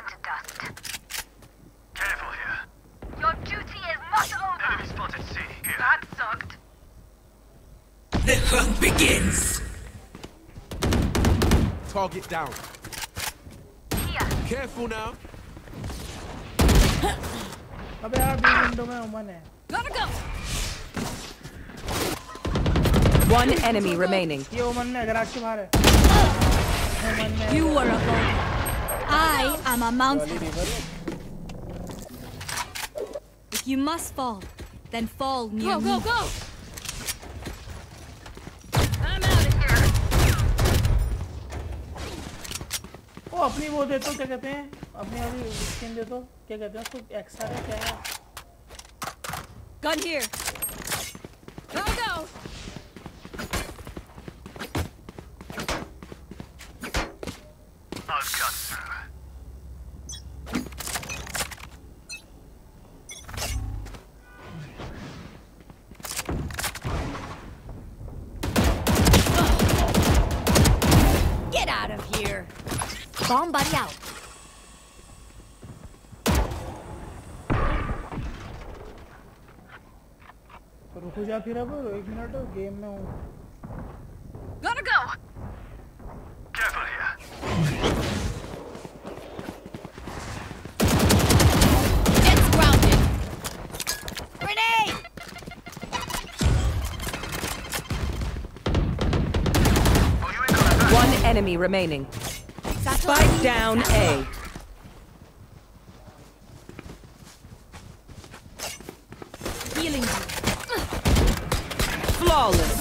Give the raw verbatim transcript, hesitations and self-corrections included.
to dust. Careful here. Your duty is not over. Enemy spotted C. Here. That sucked. The hunt begins. Target down. Here. Careful now. अबे यार B window में ओमन है. Gotta go. One enemy remaining. ये ओमन ने garage के बाहर है. ओमन ने. You were a boulder. I am a mountain. If you must fall, then fall near me. Go, go, go! I'm out of here. ओ अपनी वो दे तो क्या कहते हैं? अपनी वाली स्किन दे तो क्या कहते हैं उसको? एक्सआर है क्या है? Gun here. Go, go! I'll cut through. Get out of here. Bomb buddy out. रुको जा फिर अब एक मिनट गेम में हूँ. Gotta go. Careful here. It's grounded. Grenade! Oh, you in the back. One enemy remaining. Spike down A. Healing you. Flawless.